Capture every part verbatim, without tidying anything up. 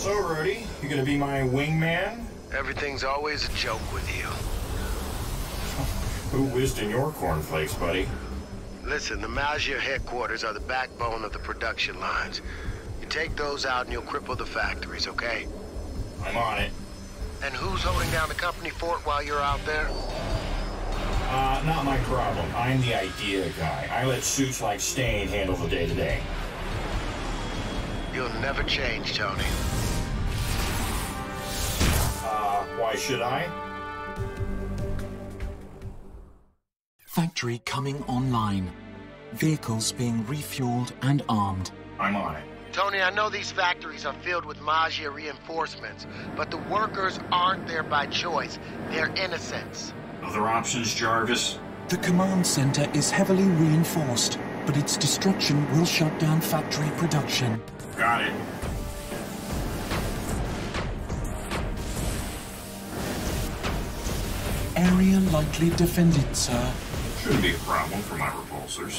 So, Rudy, you gonna be my wingman? Everything's always a joke with you. Who whizzed in your cornflakes, buddy? Listen, the Maggia headquarters are the backbone of the production lines. You take those out and you'll cripple the factories, okay? I'm on it. And who's holding down the company fort while you're out there? Uh, not my problem. I'm the idea guy. I let suits like Stain handle the day-to-day. You'll never change, Tony. Uh, why should I? Factory coming online. Vehicles being refueled and armed. I'm on it. Tony, I know these factories are filled with Maggia reinforcements, but the workers aren't there by choice. They're innocents. Other options, Jarvis? The command center is heavily reinforced, but its destruction will shut down factory production. Got it. Area lightly defended, sir. Shouldn't be a problem for my repulsors.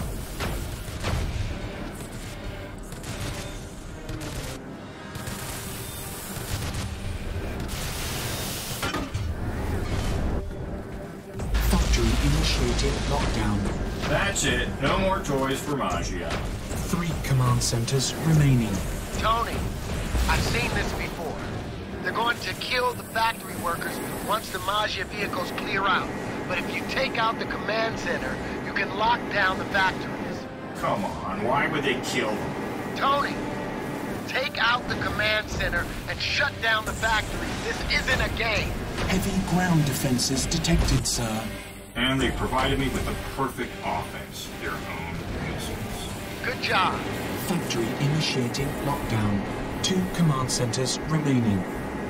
Factory initiating lockdown. That's it. No more toys for Maggia. Three command centers remaining. Tony, I've seen this before. They're going to kill the factory workers once the Maggia vehicles clear out. But if you take out the command center, you can lock down the factories. Come on, why would they kill them? Tony, take out the command center and shut down the factories. This isn't a game. Heavy ground defenses detected, sir. And they provided me with the perfect offense. Their own missiles. Good job. Factory initiating lockdown. Two command centers remaining.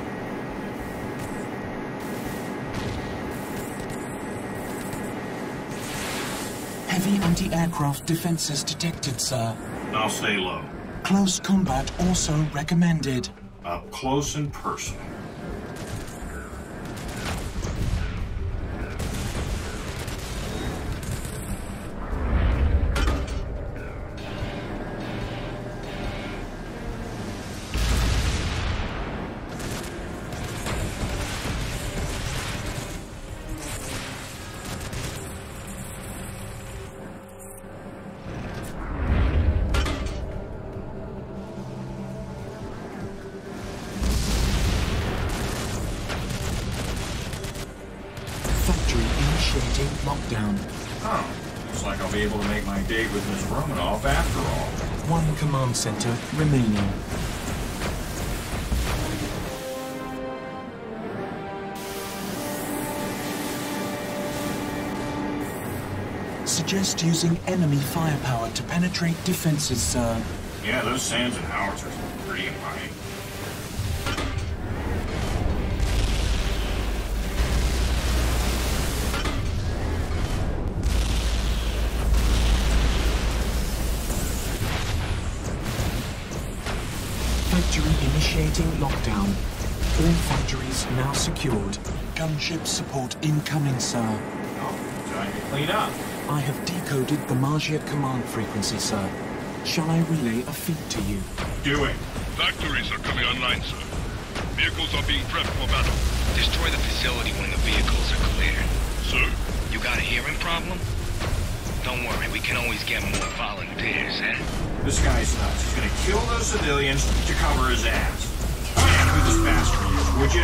Heavy anti-aircraft defenses detected, sir. I'll stay low. Close combat also recommended. Up close and personal. Initiating lockdown. Oh, looks like I'll be able to make my date with Miss Romanoff after all. One command center remaining. Suggest using enemy firepower to penetrate defenses, sir. Yeah, those Sands and howitzers are pretty inviting. Factory initiating lockdown. All factories now secured. Gunship support incoming, sir. Oh, time to clean up. I have decoded the Maggia command frequency, sir. Shall I relay a feed to you? Do it. Factories are coming online, sir. Vehicles are being prepped for battle. Destroy the facility when the vehicles are cleared. Sir? You got a hearing problem? Don't worry, we can always get more volunteers, eh? This guy's nuts. He's gonna kill those civilians to cover his ass. Stand with this bastard, would you?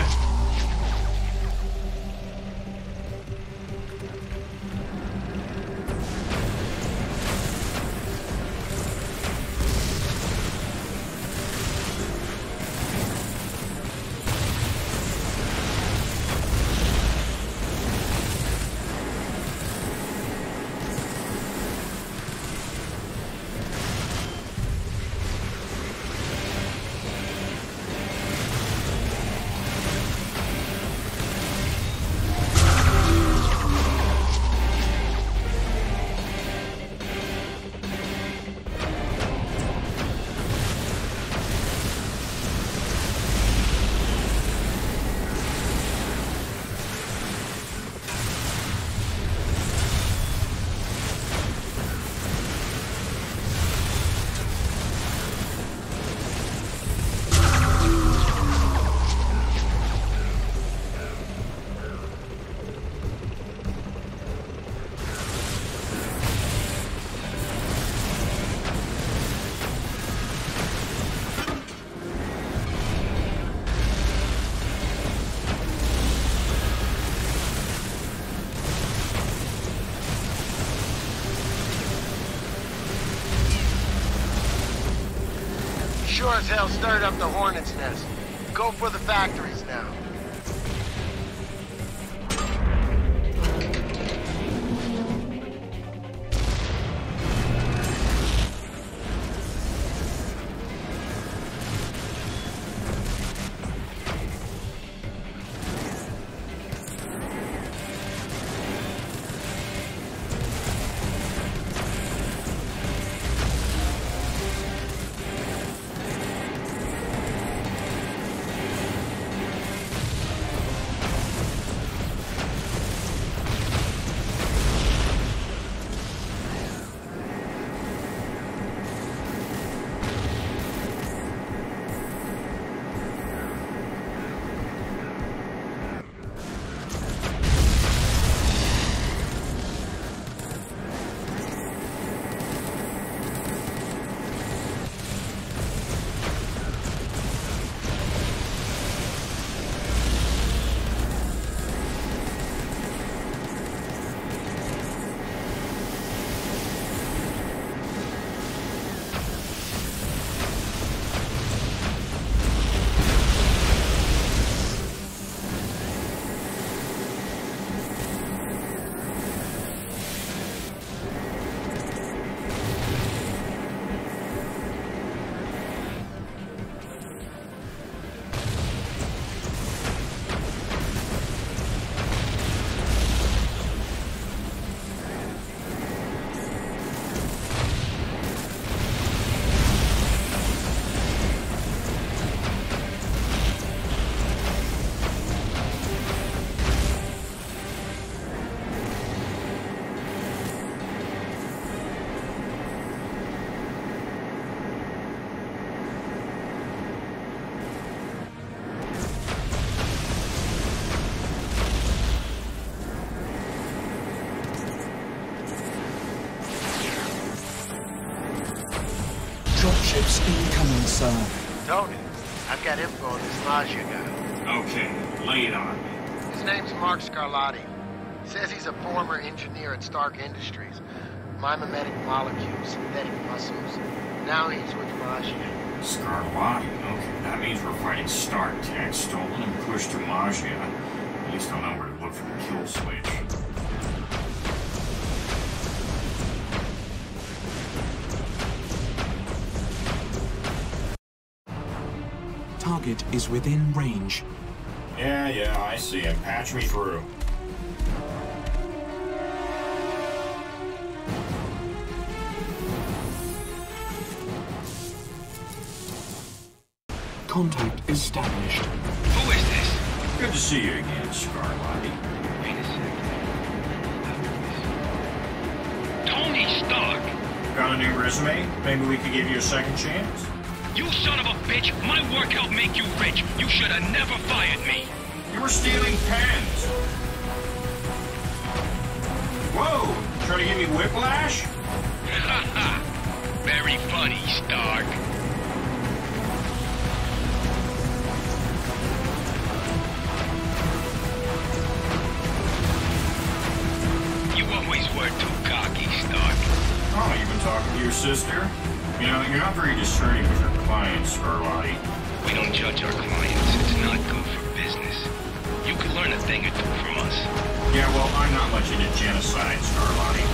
sure as hell stirred up the hornet's nest. Go for the factories now. Dropships incoming, sir. Tony, I've got info on this Maggia guy. Okay, lay it on me. His name's Mark Scarlatti. Says he's a former engineer at Stark Industries. Mimetic molecules, synthetic muscles. Now he's with Maggia. Scarlatti, okay. That means we're fighting Stark Tech, stolen and pushed to Maggia. At least I'll know where to look for the kill switch. Target is within range. Yeah, yeah, I see him. Patch me through. Contact established. Who is this? Good to see you again, Scarlatti. Wait a second. Tony Stark! Got a new resume? Maybe we could give you a second chance? You son of a bitch! My work helped make you rich! You should have never fired me! You were stealing pens! Whoa! Trying to give me whiplash? Ha ha! Very funny, Stark. You always were too cocky, Stark. Oh, you've been talking to your sister? You know, you're not very discerning with your clients, Scarlatti. We don't judge our clients. It's not good for business. You could learn a thing or two from us. Yeah, well, I'm not much into genocide, Scarlatti.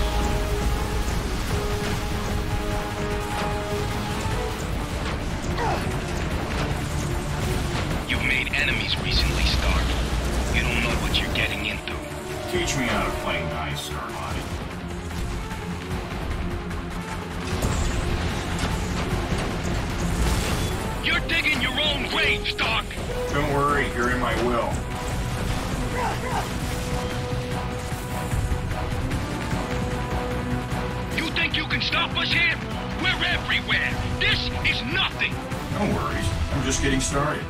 You've made enemies recently, Stark. You don't know what you're getting into. Teach me how to play nice, Scarlatti. You're digging your own grave, Stark! Don't worry, you're in my will. You think you can stop us here? We're everywhere! This is nothing! No worries, I'm just getting started.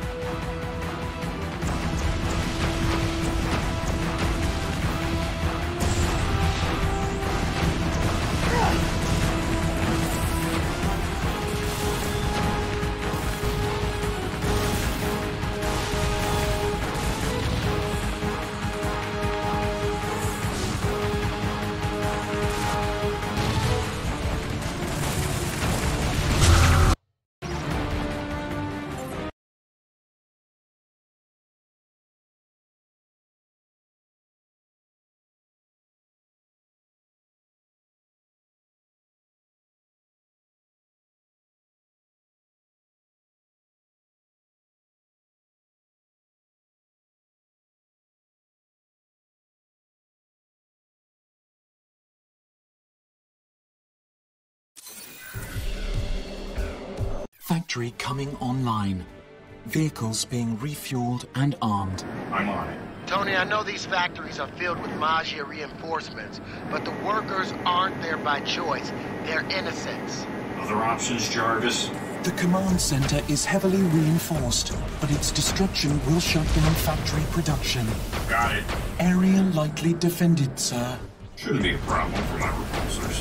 factory coming online. Vehicles being refueled and armed. I'm on it. Tony, I know these factories are filled with Maggia reinforcements, but the workers aren't there by choice. They're innocents. Other options, Jarvis? The command center is heavily reinforced, but its destruction will shut down factory production. Got it. Area lightly defended, sir. Shouldn't be a problem for my repulsors.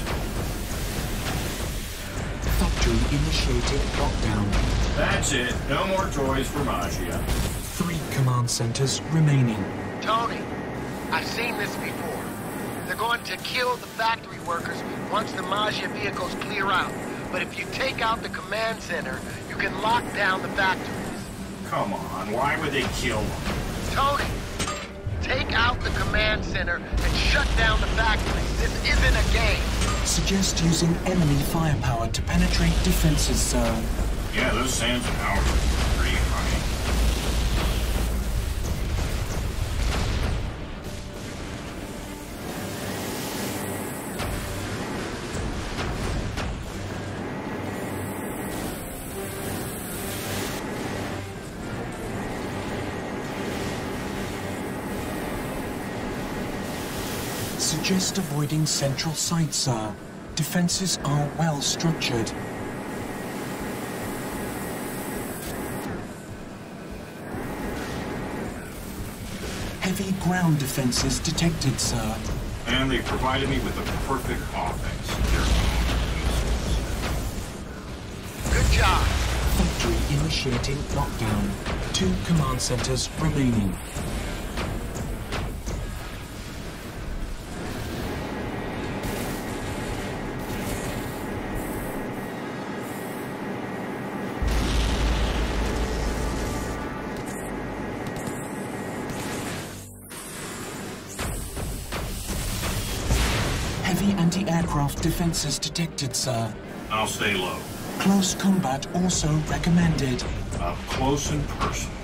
Factory initiating lockdown. That's it. No more toys for Maggia. Three command centers remaining. Tony, I've seen this before. They're going to kill the factory workers once the Maggia vehicles clear out. But if you take out the command center, you can lock down the factories. Come on, why would they kill them? Tony, take out the command center and shut down the factories. This isn't a game. Suggest using enemy firepower to penetrate defenses, sir. Yeah, those sands of power are pretty funny. Suggest avoiding central sites, sir. Defenses are well structured. Heavy ground defenses detected, sir. And they provided me with the perfect offense. Good job. Factory initiating lockdown. Two command centers remaining. Heavy anti-aircraft defenses detected, sir. I'll stay low. Close combat also recommended. Up close and personal.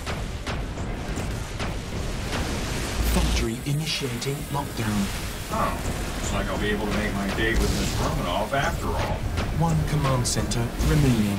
Factory initiating lockdown. Oh, looks like I'll be able to make my day with Miss Romanoff after all. One command center remaining.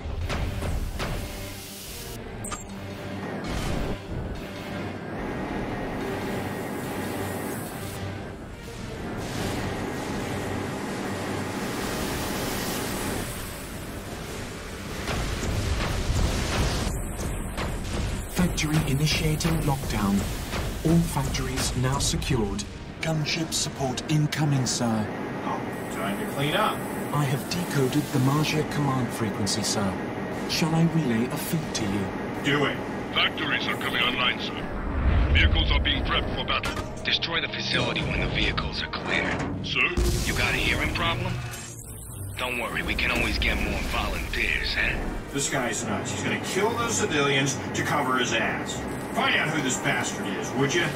Factory initiating lockdown. All factories now secured. Gunship support incoming, sir. Oh, time to clean up. I have decoded the Maggia command frequency, sir. Shall I relay a feed to you? Do it. Factories are coming online, sir. Vehicles are being prepped for battle. Destroy the facility when the vehicles are cleared. Sir? You got a hearing problem? Don't worry, we can always get more volunteers, huh? This guy's nuts. He's gonna kill those civilians to cover his ass. Find out who this bastard is, would you?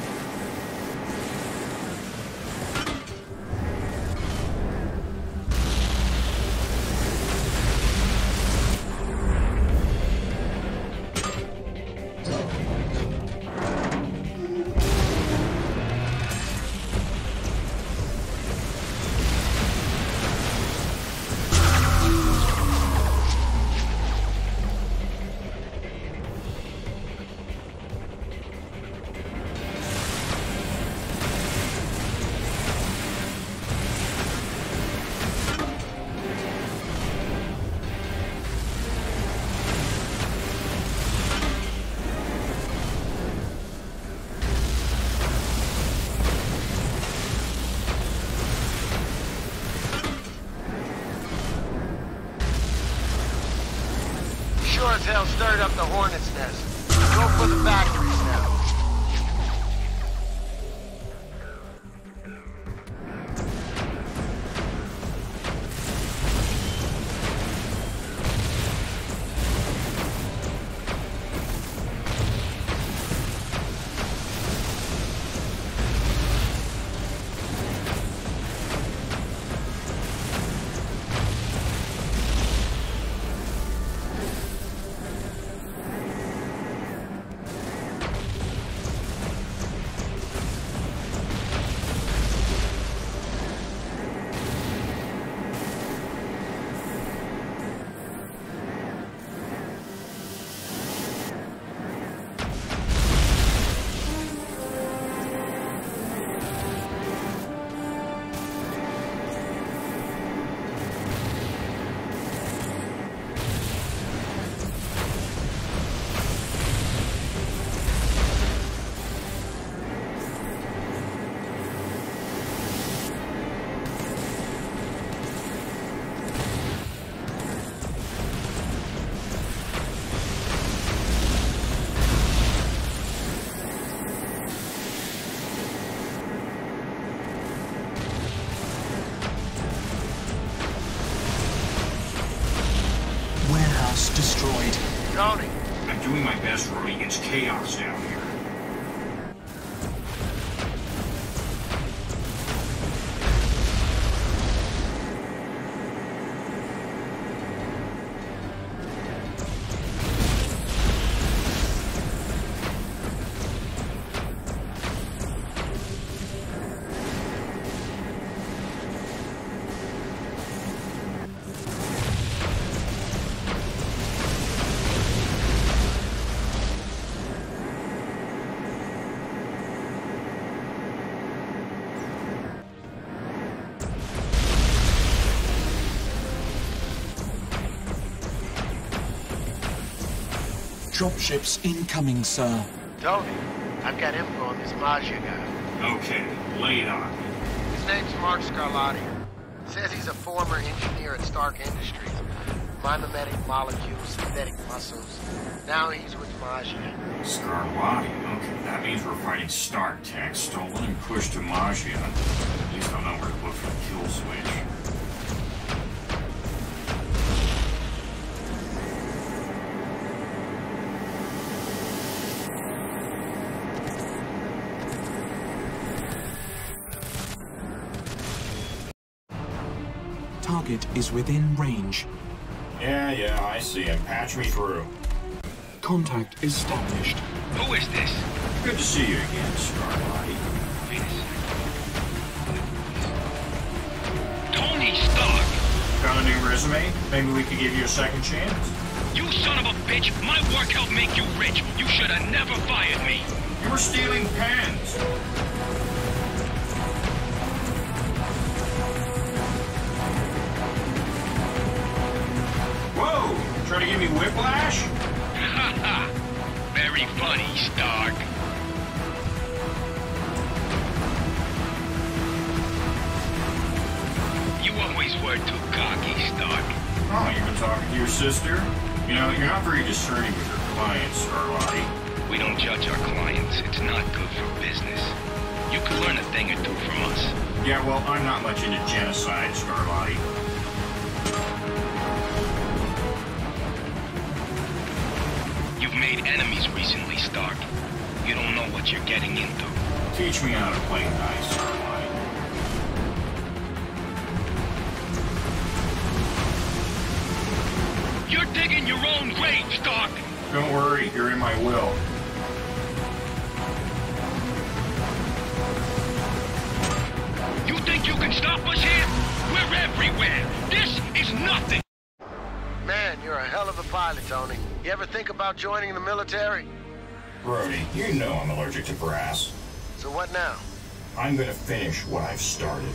Sure as hell stirred up the hornet's nest. Go for the factories now. Bus destroyed. Tony, I'm doing my best, Rody. It's chaos down here. Dropships incoming, sir. Tony, I've got info on this Maggia guy. Okay, lay it on me. His name's Mark Scarlatti. Says he's a former engineer at Stark Industries. Mimometic molecules, synthetic muscles. Now he's with Maggia. Scarlatti. Okay, that means we're fighting Stark Tech, stolen and pushed to Maggia. At least I'll know where to look for the kill switch. Target is within range. Yeah, yeah, I see him. Patch me through. Contact established. Who is this? Good to see you again, Scarlatti. Wait a second. Tony Stark! Got a new resume? Maybe we could give you a second chance? You son of a bitch! My work helped make you rich! You should have never fired me! You were stealing pens! Whoa! Trying to give me whiplash? Ha ha! Very funny, Stark. You always were too cocky, Stark. Oh, you've been talking to your sister? You know, you're not very discerning with your clients, Scarlatti. We don't judge our clients. It's not good for business. You could learn a thing or two from us. Yeah, well, I'm not much into genocide, Scarlatti. You've made enemies recently, Stark. You don't know what you're getting into. Teach me how to play nice, Scarlatti. You're digging your own grave, Stark! Don't worry, you're in my will. You think you can stop us here? We're everywhere! This is nothing! Man, you're a hell of a pilot, Tony. You ever think about joining the military? Brody, you know I'm allergic to brass. So what now? I'm gonna finish what I've started.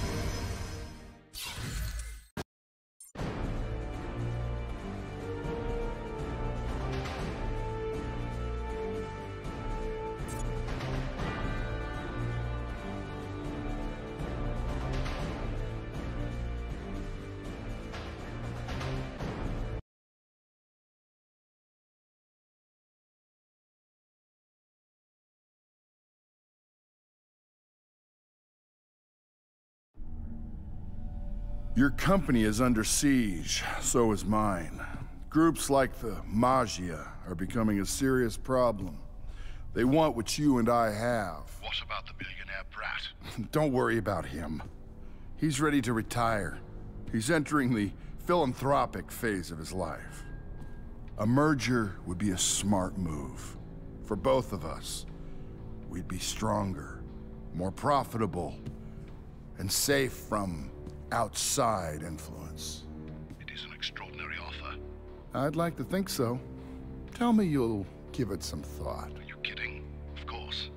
Your company is under siege, so is mine. Groups like the Maggia are becoming a serious problem. They want what you and I have. What about the billionaire brat? Don't worry about him. He's ready to retire. He's entering the philanthropic phase of his life. A merger would be a smart move. For both of us. We'd be stronger, more profitable, and safe from outside influence. It is an extraordinary offer. I'd like to think so. Tell me you'll give it some thought. Are you kidding? Of course.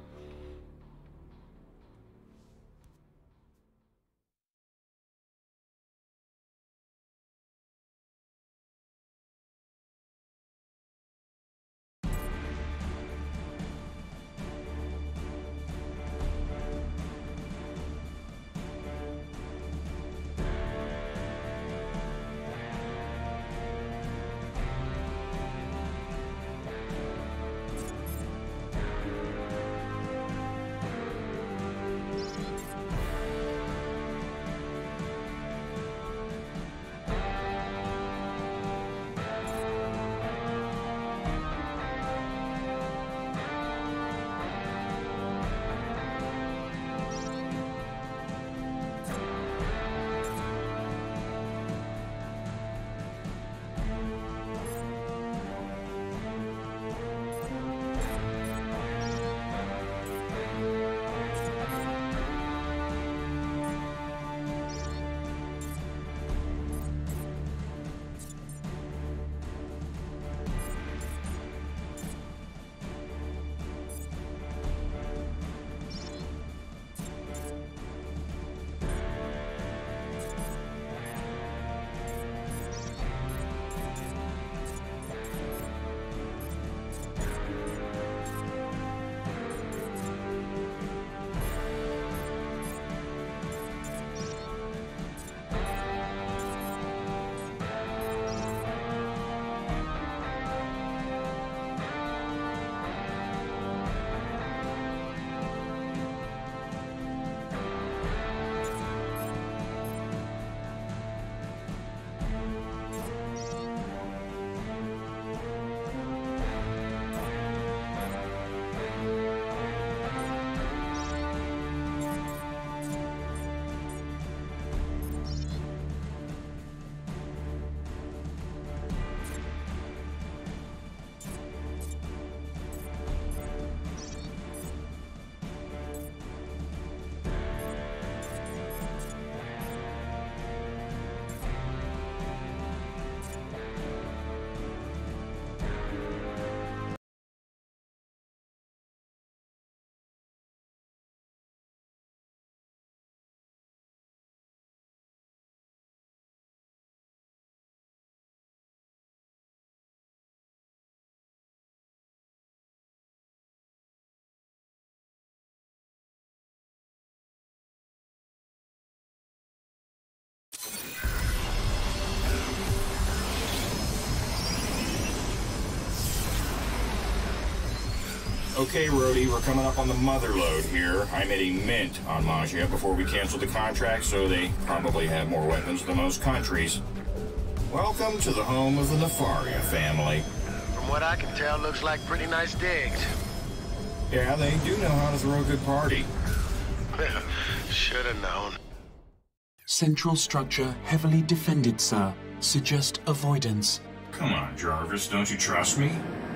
Okay, Rhodey, we're coming up on the mother load here. I made a mint on Maggia before we canceled the contract, so they probably have more weapons than most countries. Welcome to the home of the Nefaria family. From what I can tell, looks like pretty nice digs. Yeah, they do know how to throw a good party. Should have known. Central structure heavily defended, sir. Suggest avoidance. Come on, Jarvis, don't you trust me?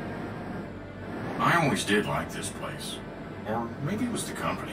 I always did like this place. Or maybe it was the company.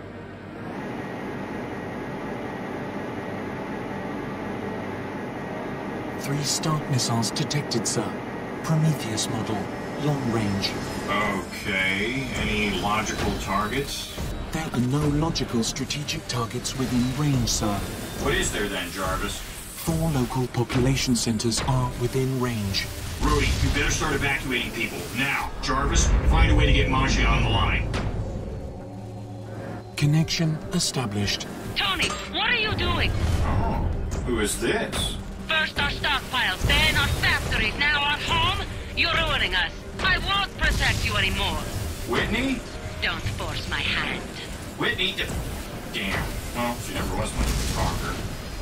Three Stark missiles detected, sir. Prometheus model. Long range. Okay, any logical targets? There are no logical strategic targets within range, sir. What is there then, Jarvis? Four local population centers are within range. Rhodey, you better start evacuating people. Now, Jarvis, find a way to get Maggia on the line. Connection established. Tony, what are you doing? Oh, who is this? First our stockpiles, then our factories, now our home? You're ruining us. I won't protect you anymore. Whitney? Don't force my hand. Whitney? Damn. Well, she never was much of a talker.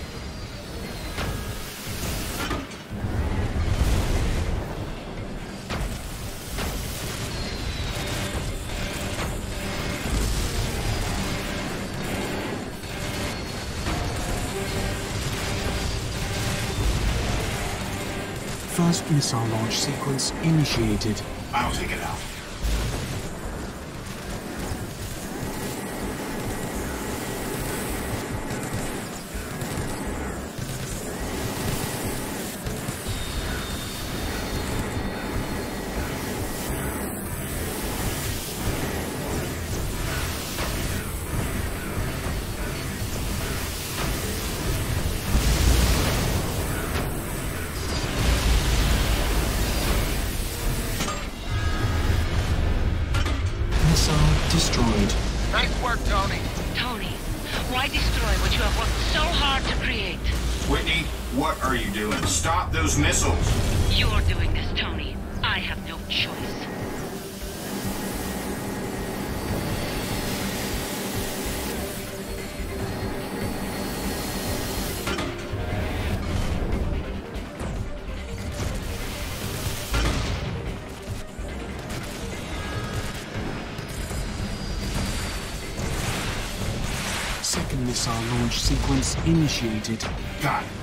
First missile launch sequence initiated. I'll take it out. Destroyed. Nice work, Tony. Tony, why destroy what you have worked so hard to create? Whitney, what are you doing? Stop those missiles! You're doing this, Tony. I have no choice. Second missile launch sequence initiated. Got it.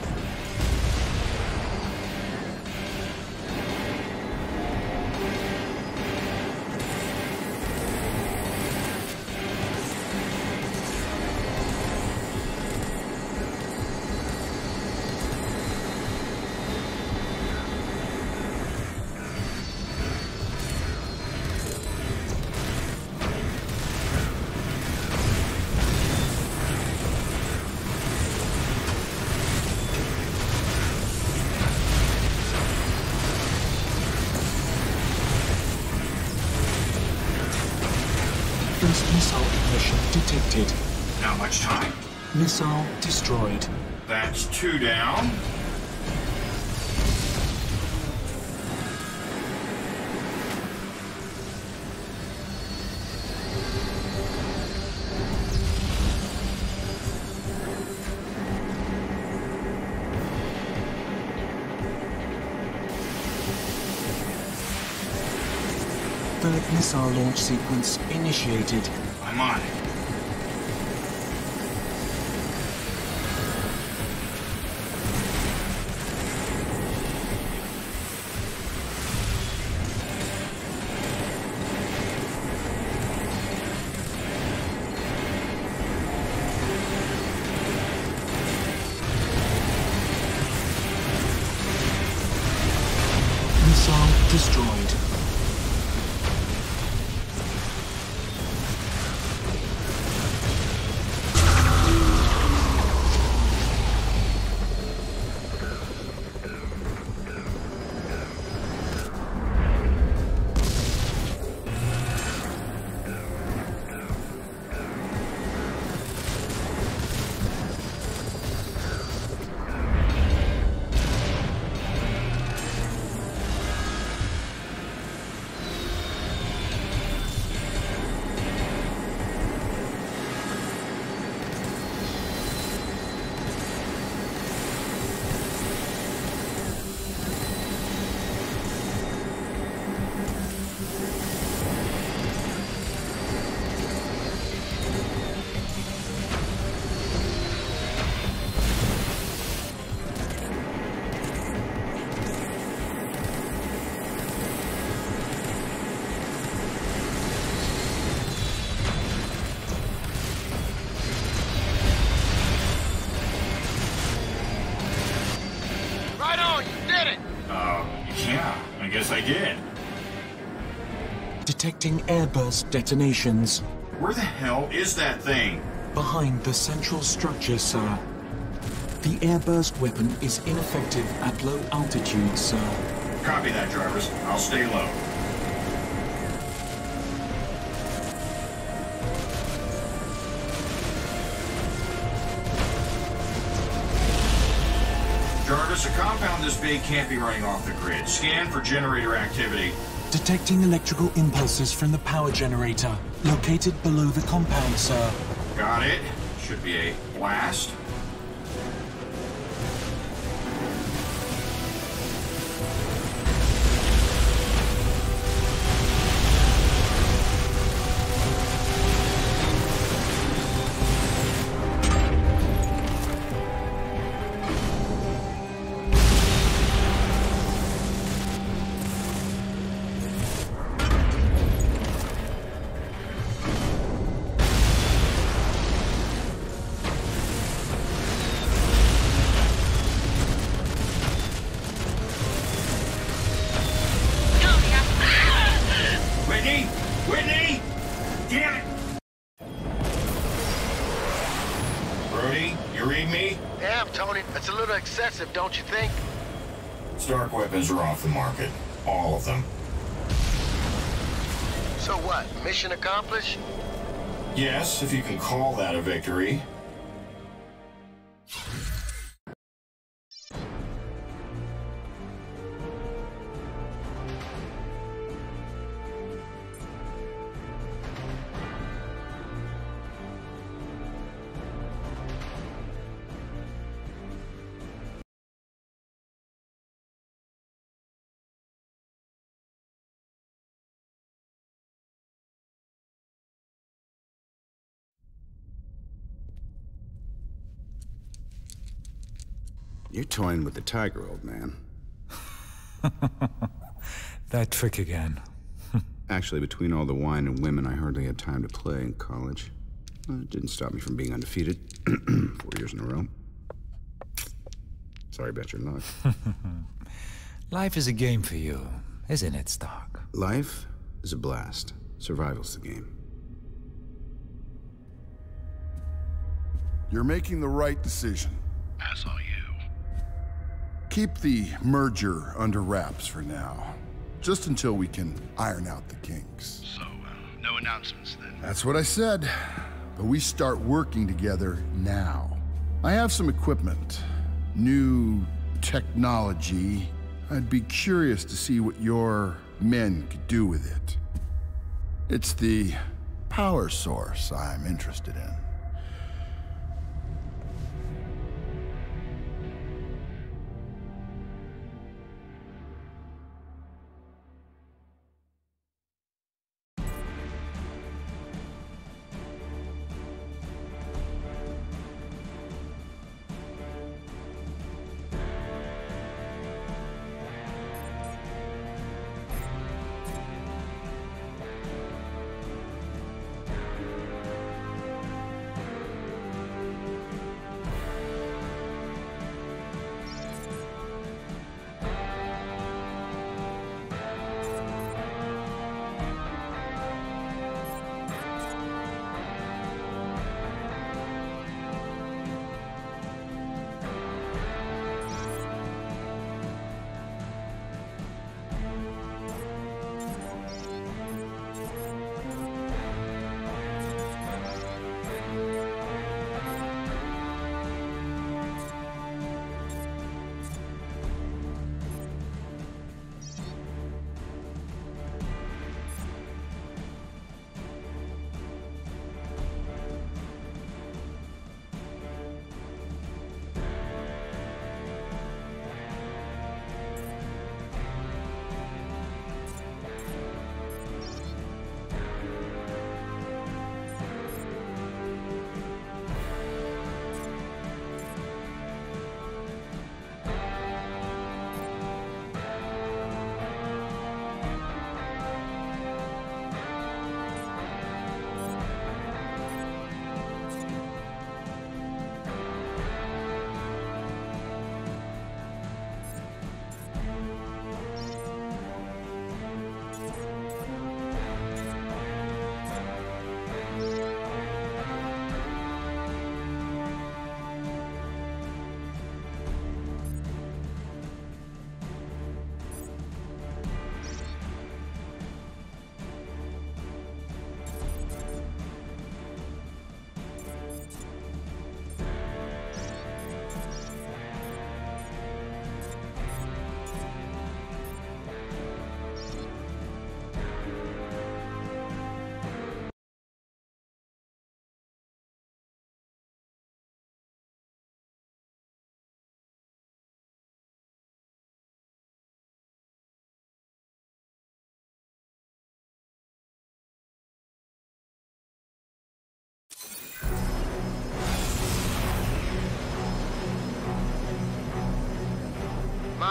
First missile ignition detected. Not much time. Missile destroyed. That's two down. Third missile launch sequence initiated. I'm on it. Missile destroyed. guess I did. Detecting airburst detonations. Where the hell is that thing? Behind the central structure, sir. The airburst weapon is ineffective at low altitude, sir. Copy that, Jarvis. I'll stay low. Jarvis, a compound this big can't be running off the grid. Scan for generator activity. Detecting electrical impulses from the power generator, located below the compound, sir. Got it. Should be a blast. Whitney! Damn it! Brody, you read me? Damn, Tony, that's a little excessive, don't you think? Stark weapons are off the market. All of them. So what, mission accomplished? Yes, if you can call that a victory. You're toying with the tiger, old man. That trick again. Actually, between all the wine and women, I hardly had time to play in college. Well, it didn't stop me from being undefeated. Four years in a row. Sorry about your luck. Life is a game for you, isn't it, Stark? Life is a blast. Survival's the game. You're making the right decision. As are you. Keep the merger under wraps for now. Just until we can iron out the kinks. So, uh, no announcements then? That's what I said. But we start working together now. I have some equipment. New technology. I'd be curious to see what your men could do with it. It's the power source I'm interested in.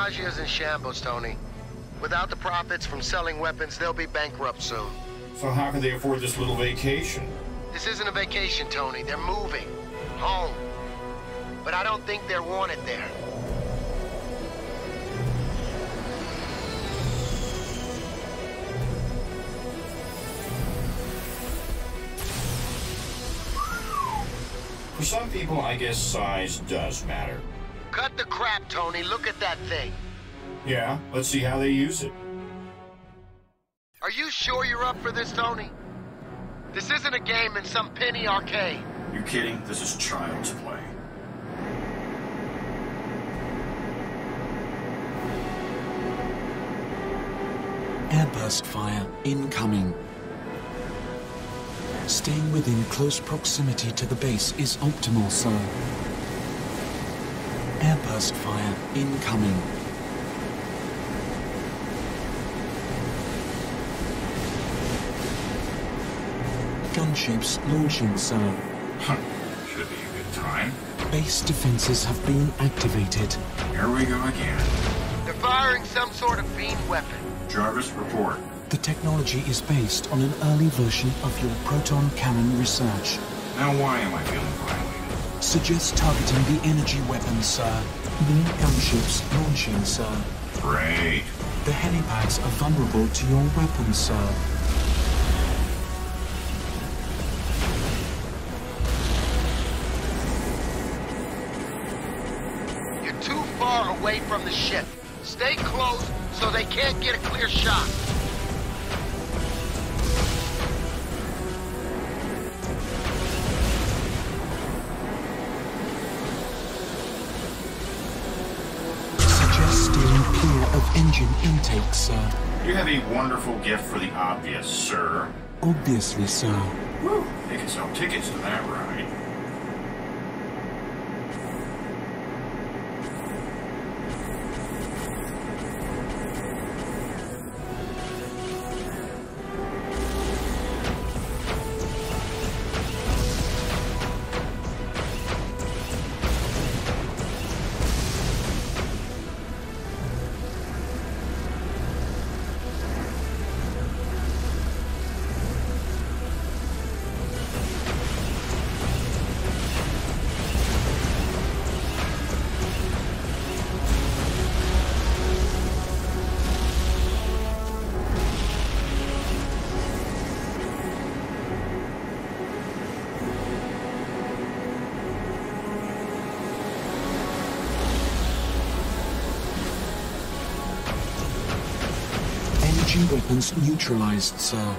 Magia's in shambles, Tony. Without the profits from selling weapons, they'll be bankrupt soon. So how can they afford this little vacation? This isn't a vacation, Tony. They're moving. Home. But I don't think they're wanted there. For some people, I guess size does matter. Cut the crap, Tony. Look at that thing. Yeah, let's see how they use it. Are you sure you're up for this, Tony? This isn't a game in some penny arcade. You kidding? This is child's play. Airburst fire incoming. Staying within close proximity to the base is optimal, sir. Airburst fire incoming. Gunships launching, sir. Huh. Should be a good time. Base defenses have been activated. Here we go again. They're firing some sort of beam weapon. Jarvis, report. The technology is based on an early version of your proton cannon research. Now why am I feeling violated? Suggest targeting the energy weapons, sir. New gunships launching, sir. Great. The helipads are vulnerable to your weapons, sir. You're too far away from the ship. Stay close so they can't get a clear shot. Of engine intake, sir. You have a wonderful gift for the obvious, sir. Obviously, sir. Woo! They can sell tickets to that ride. Weapons neutralized, sir.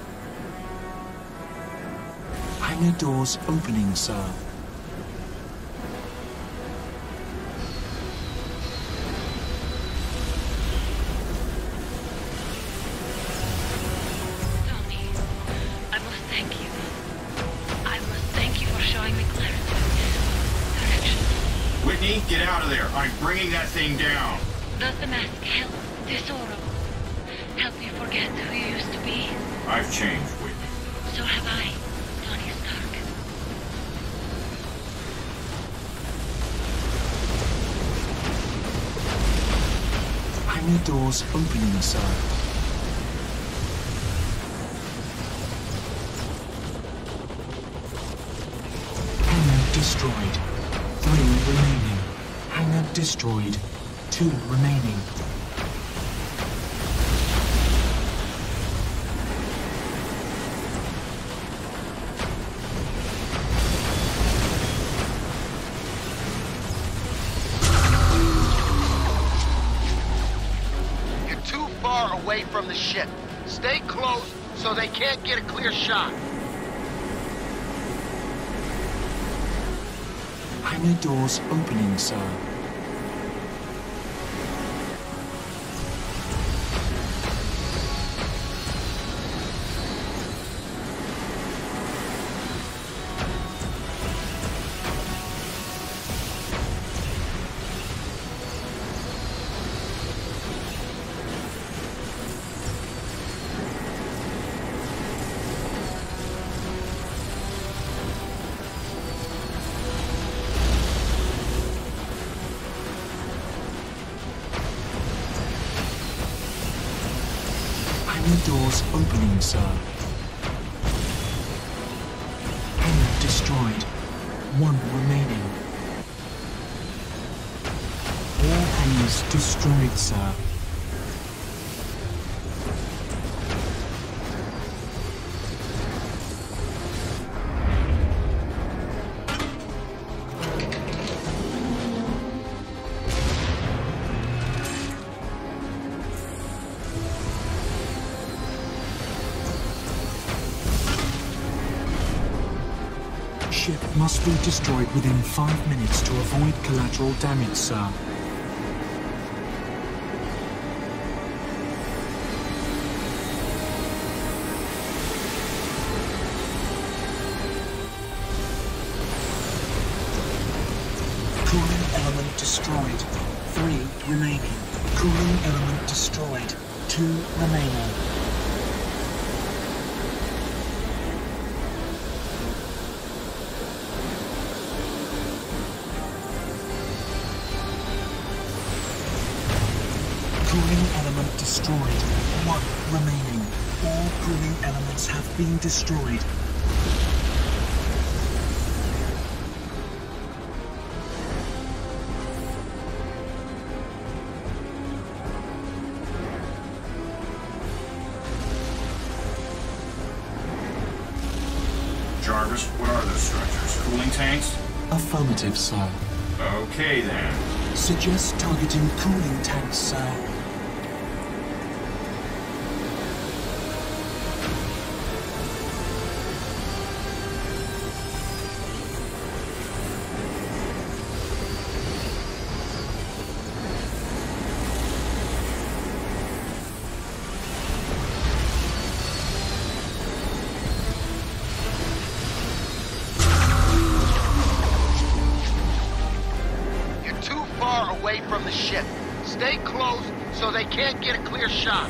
Hangar doors opening, sir. Tony, I must thank you. I must thank you for showing me clarity. Direction. Whitney, get out of there. I'm bringing that thing down. Does the mask help Tesoro? Help you forget who you used to be? I've changed, Whitney. So have I, Tony Stark. Hangar doors opening, sir. Hangar destroyed. Three remaining. Hangar destroyed. Two remaining. Away from the ship. Stay close so they can't get a clear shot. Hangar doors opening, sir. Three doors opening, sir. Hangar destroyed. One remaining. All hangars destroyed, sir. Ship must be destroyed within five minutes to avoid collateral damage, sir. Cooling element destroyed. Three remaining. Cooling element destroyed. Two remaining. Cooling element destroyed. One remaining. All cooling elements have been destroyed. Jarvis, what are those structures? Cooling tanks? Affirmative, sir. Okay, then. Suggest targeting cooling tanks, sir. Away from the ship. Stay close so they can't get a clear shot.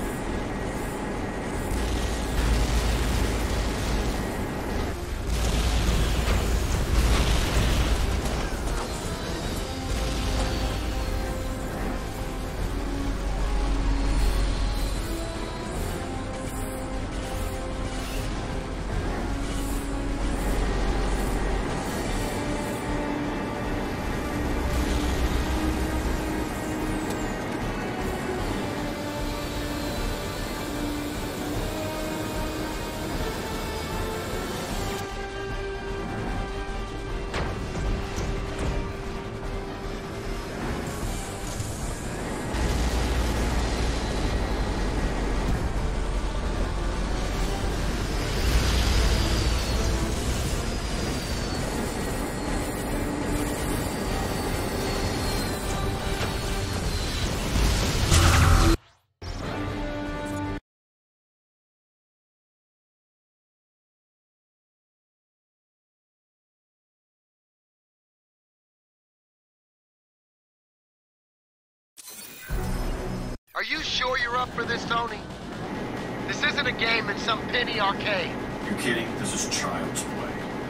Are you sure you're up for this, Tony? This isn't a game in some penny arcade. You kidding? This is child's play.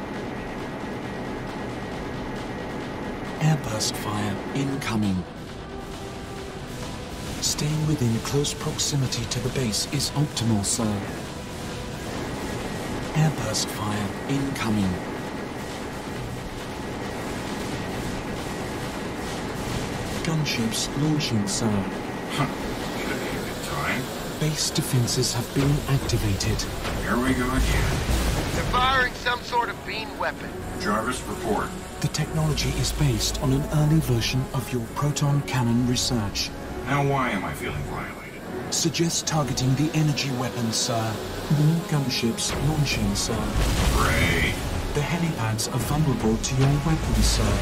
Airburst fire incoming. Staying within close proximity to the base is optimal, sir. Airburst fire incoming. Gunships launching, sir. Huh. Should be a good time. Base defenses have been activated. Here we go again. They're firing some sort of beam weapon. Jarvis, report. The technology is based on an early version of your proton cannon research. Now why am I feeling violated? Suggest targeting the energy weapon, sir. More gunships launching, sir. Great. The helipads are vulnerable to your weapons, sir.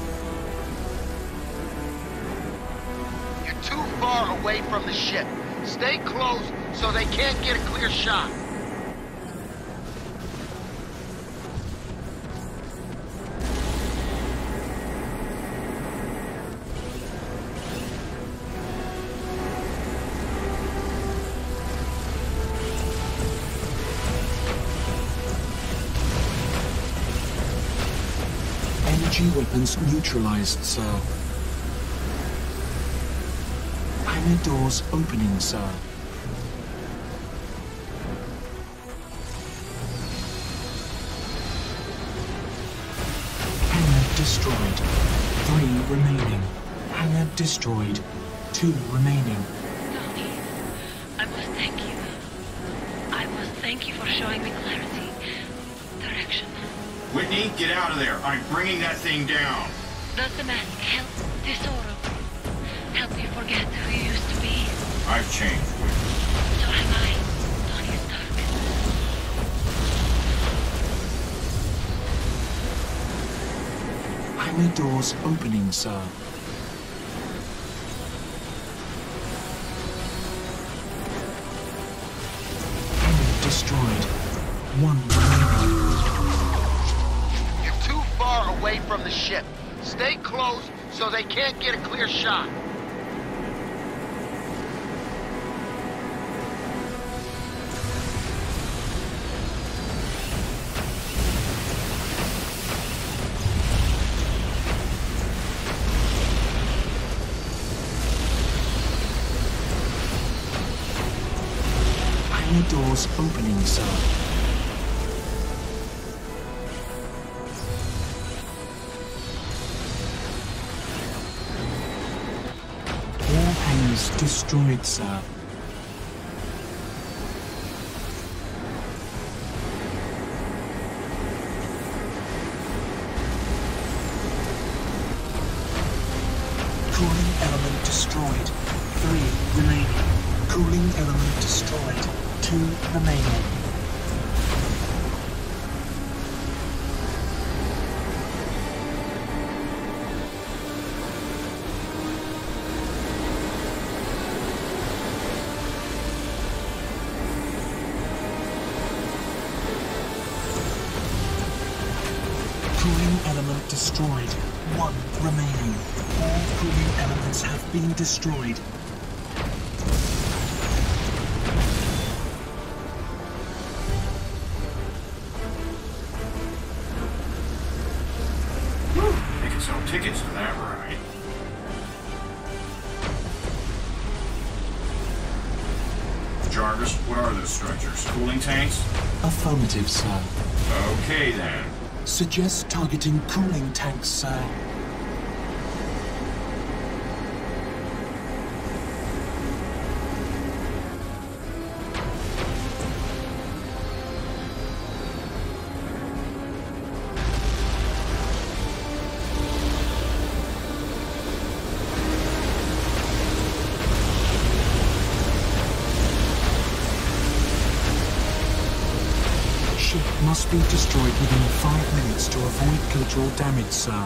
Away from the ship. Stay close so they can't get a clear shot. Energy weapons neutralized, sir. Hangar doors opening, sir. Hangar destroyed. Three remaining. Hangar destroyed. Two remaining. Tony, I must thank you. I must thank you for showing me clarity. Direction. Whitney, get out of there. I'm bringing that thing down. Does the mask help Tesoro? Help me forget who you used to be? I've changed, Whitney. So am I, Tony Stark. Hangar doors opening, sir. Hangar destroyed. One remaining. You're too far away from the ship. Stay close so they can't get a clear shot. Hangar doors opening, sir. All hangars destroyed, sir. Cooling element destroyed. Three remaining. Cooling element destroyed. Two remaining. Cooling element destroyed. One remaining. All cooling elements have been destroyed. They can sell tickets to that ride. Jarvis, what are those structures? Cooling tanks? Affirmative, sir. Okay, then. Suggest targeting cooling tanks, sir. Ship must be destroyed within five minutes to avoid collateral damage, sir.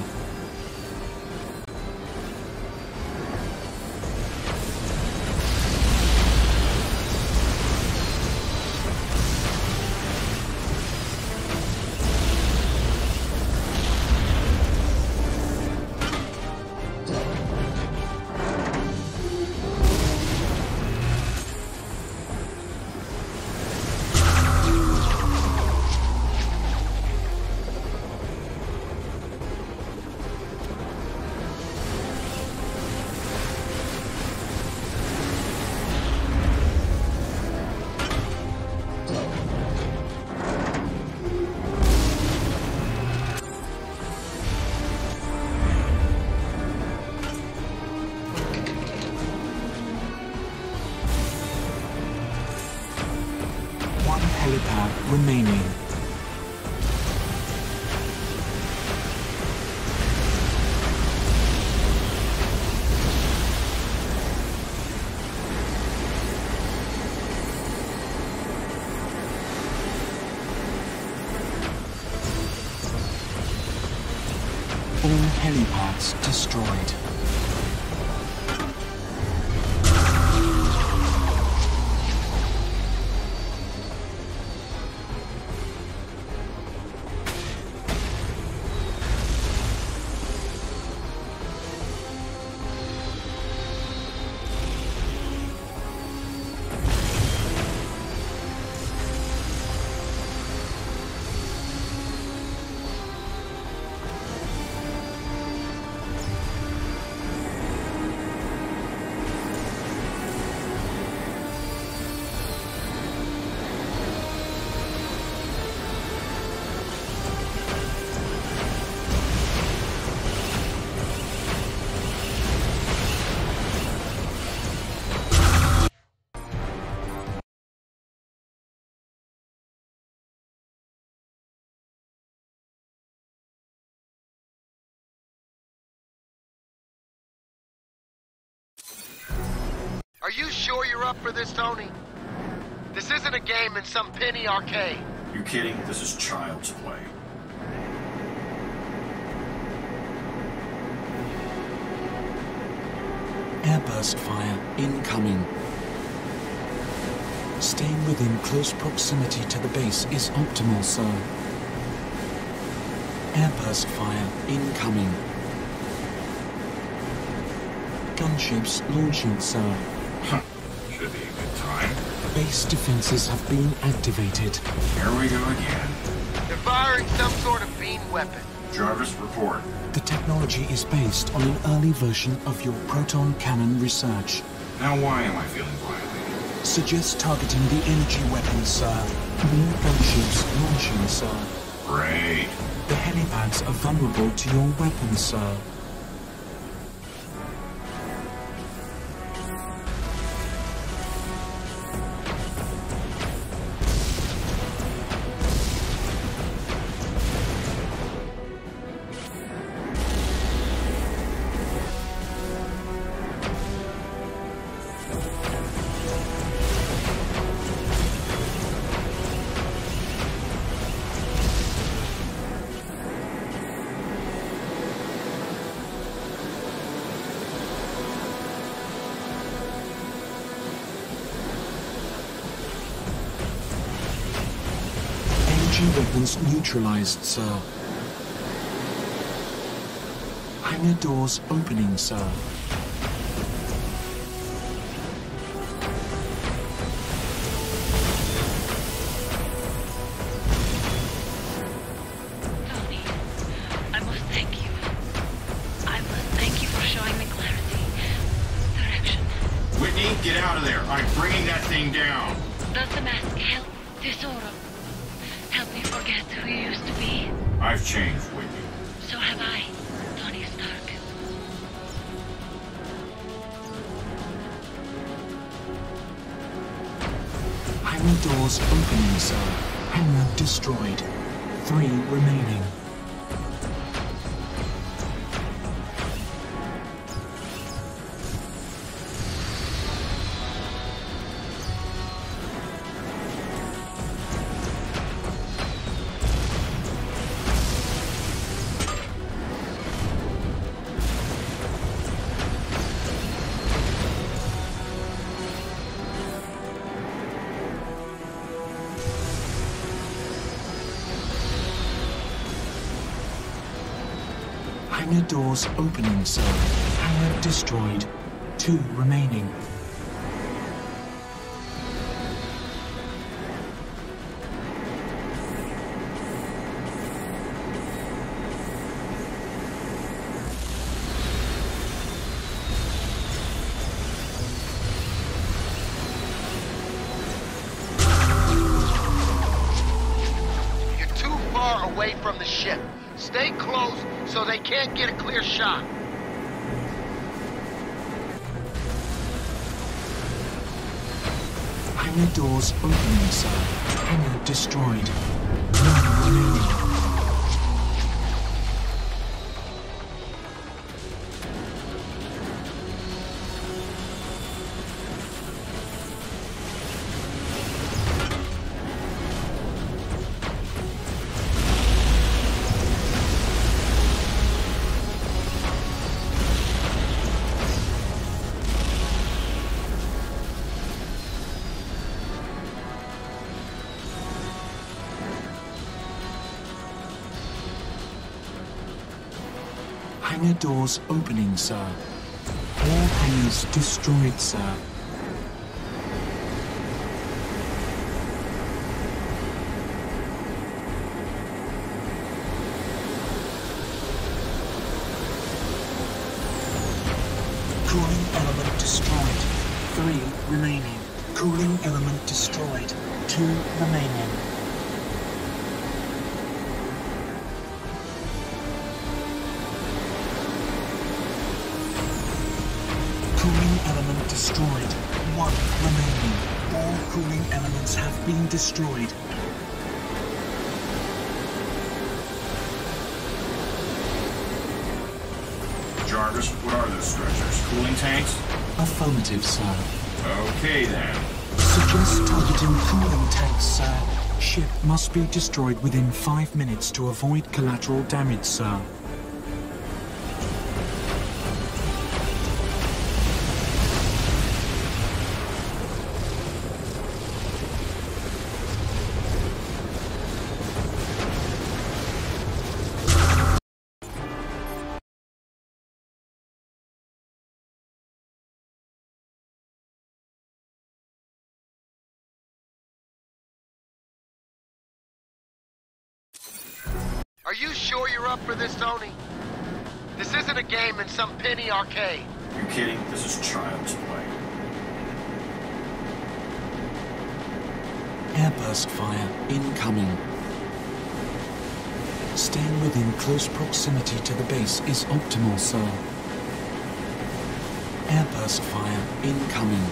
One helipad remaining. All helipads destroyed. Are you sure you're up for this, Tony? This isn't a game in some penny arcade. You kidding? This is child's play. Airburst fire incoming. Staying within close proximity to the base is optimal, sir. Airburst fire incoming. Gunships launching, sir. Huh. Should be a good time. Base defenses have been activated. Here we go again. They're firing some sort of beam weapon. Jarvis, report. The technology is based on an early version of your proton cannon research. Now why am I feeling violated? Suggest targeting the energy weapons, sir. More gunships launching, sir. Great. The helipads are vulnerable to your weapons, sir. Weapons neutralized, sir. Hangar doors opening, sir. Tony, I must thank you. I must thank you for showing me clarity. Direction. Whitney, get out of there. I'm bringing that thing down. Does the mask help, Tesoro? Help me forget who you used to be. I've changed, Whitney. So have I, Tony Stark. Hangar doors opening, sir. Hangar destroyed. Three remaining. Hangar doors opening, sir. Hangar destroyed. Two remaining. You're too far away from the ship. Stay close so they can't get a clear shot. Hangar doors opening, sir. Hangar destroyed. None remaining. Hangar doors opening, sir. All hangars destroyed, sir. Cooling element destroyed. Three remaining. Cooling element destroyed. Two remaining. Cooling element destroyed. One remaining. All cooling elements have been destroyed. Jarvis, what are those structures? Cooling tanks? Affirmative, sir. Okay, then. Suggest targeting cooling tanks, sir. Ship must be destroyed within five minutes to avoid collateral damage, sir. Are you sure you're up for this, Tony? This isn't a game in some penny arcade. You kidding? This is child's play. Airburst fire incoming. Staying within close proximity to the base is optimal, sir. Airburst fire incoming.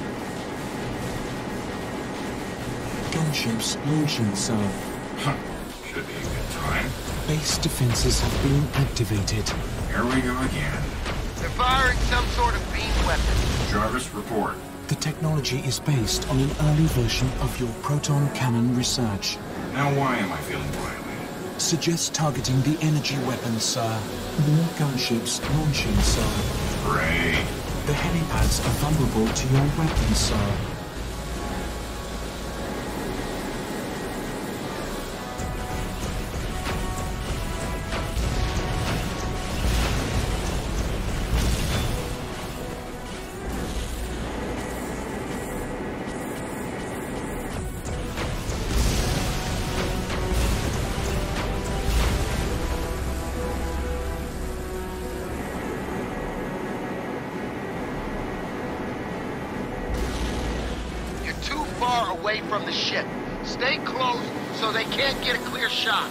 Gunships launching, sir. Huh. Should be a good time. Base defenses have been activated. Here we go again. They're firing some sort of beam weapon. Jarvis, report. The technology is based on an early version of your proton cannon research. Now why am I feeling violated? Suggest targeting the energy weapon, sir. More gunships launching, sir. Great. The helipads are vulnerable to your weapon, sir. Away from the ship. Stay close so they can't get a clear shot.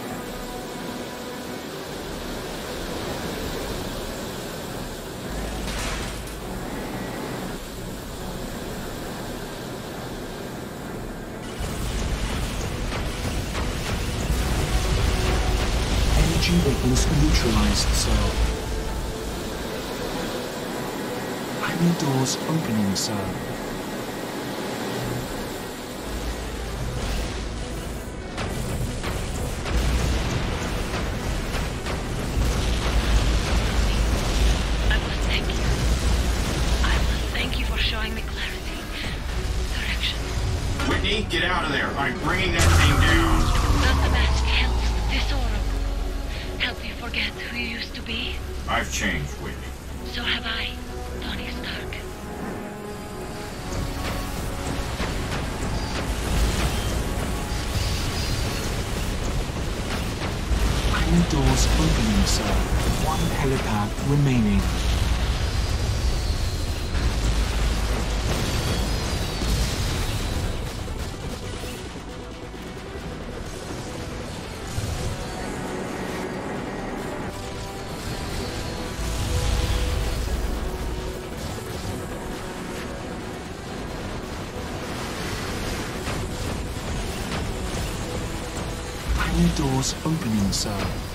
Energy weapons neutralized, sir. Hangar doors opening, sir. Get out of there. I'm bringing that thing down. Does the mask help disorder? Help you forget who you used to be? I've changed, Whitney. So have I, Tony Stark. Hangar doors opening, sir. One helipad remaining. Doors opening, sir.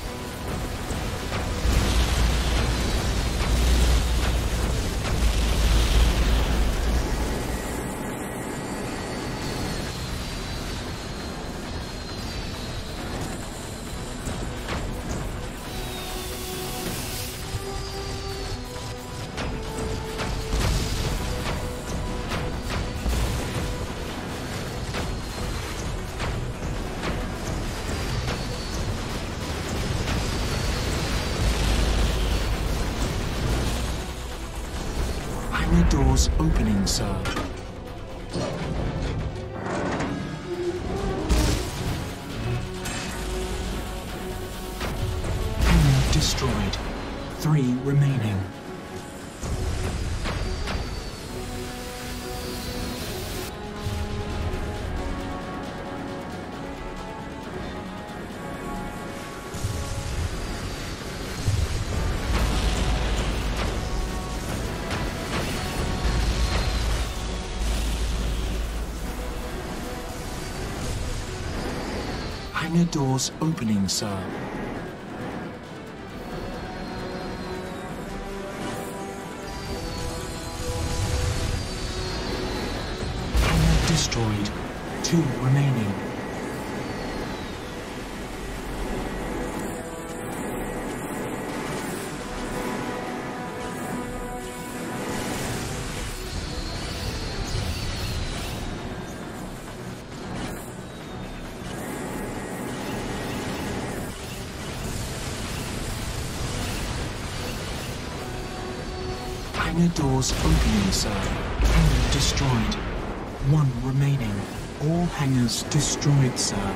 Doors opening, sir. Hangar destroyed. Three remaining. Hangar doors opening, sir. Two remaining. Hangar doors opening, sir. Hangar destroyed. One remaining. All hangars destroyed, sir.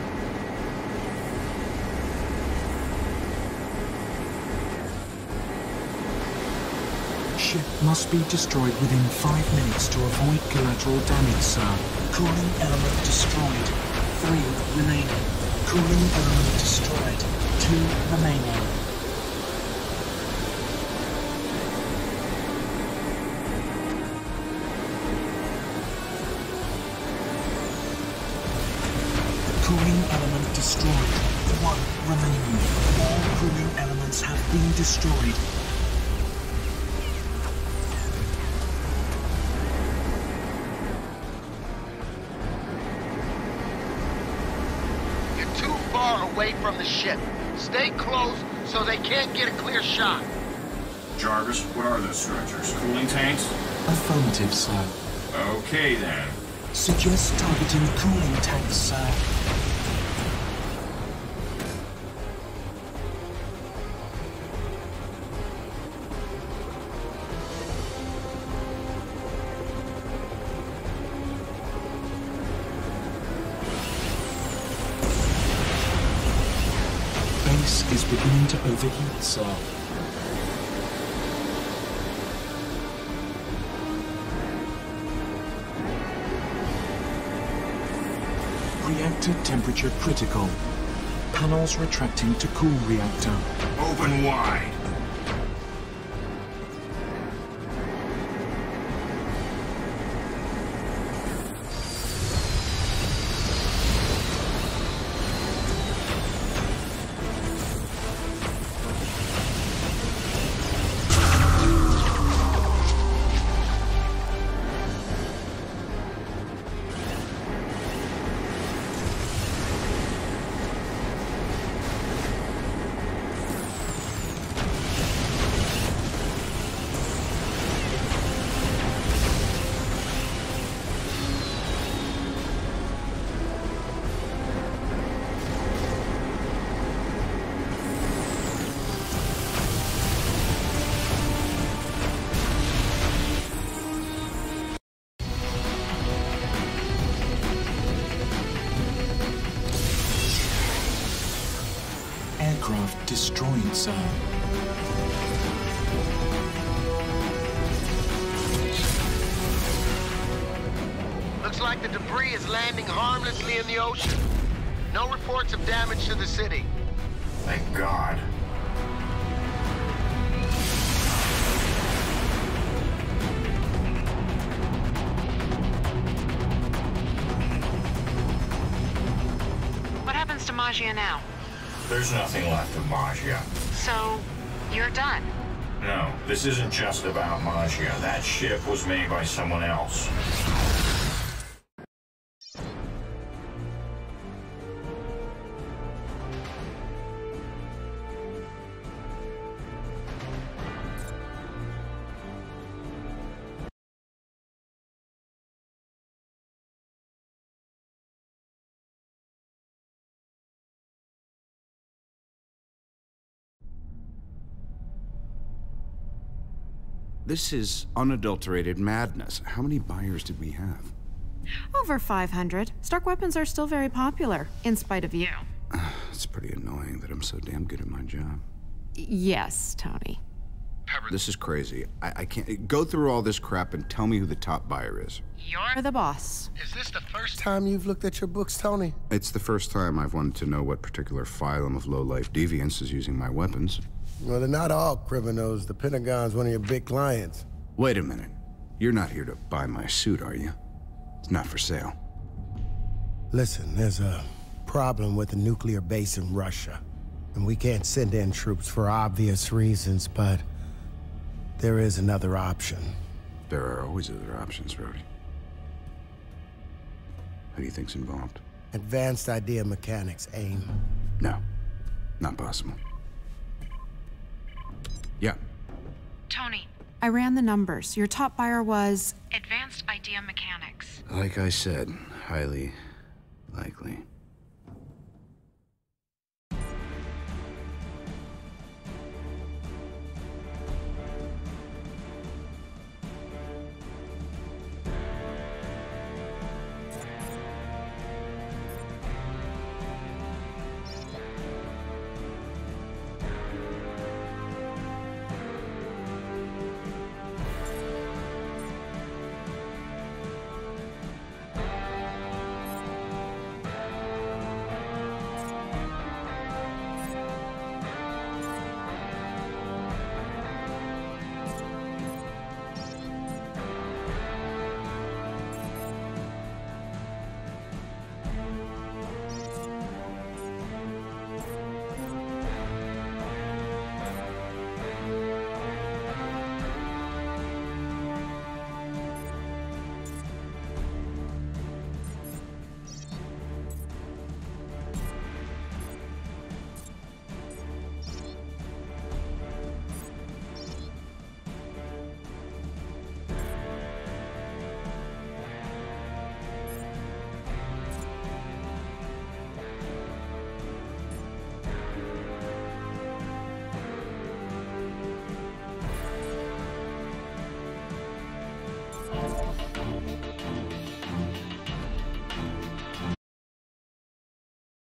Ship must be destroyed within five minutes to avoid collateral damage, sir. Cooling element destroyed. Three remaining. Cooling element destroyed. Two remaining. Cooling element destroyed. One remaining. All cooling elements have been destroyed. You're too far away from the ship. Stay close so they can't get a clear shot. Jarvis, what are those structures? Cooling tanks? Affirmative, sir. Okay, then. Suggest targeting cooling tanks, sir. Base is beginning to overheat, sir. Reactor temperature critical. Panels retracting to cool reactor. Open wide. Aircraft destroyed, sir. Looks like the debris is landing harmlessly in the ocean. No reports of damage to the city. Thank God. What happens to Maggia now? There's nothing left of Maggia. So, you're done? No, this isn't just about Maggia. That ship was made by someone else. This is unadulterated madness. How many buyers did we have? Over five hundred. Stark weapons are still very popular, in spite of you. It's pretty annoying that I'm so damn good at my job. Yes, Tony. This is crazy. I, I can't... Go through all this crap and tell me who the top buyer is. You're the boss. Is this the first time you've looked at your books, Tony? It's the first time I've wanted to know what particular phylum of low-life deviants is using my weapons. Well, they're not all criminals. The Pentagon's one of your big clients. Wait a minute. You're not here to buy my suit, are you? It's not for sale. Listen, there's a problem with the nuclear base in Russia. And we can't send in troops for obvious reasons, but there is another option. There are always other options, Rhodey. Who do you think's involved? Advanced Idea Mechanics, AIM. No, not possible. Yeah. Tony. I ran the numbers. Your top buyer was... Advanced Idea Mechanics. Like I said, highly likely.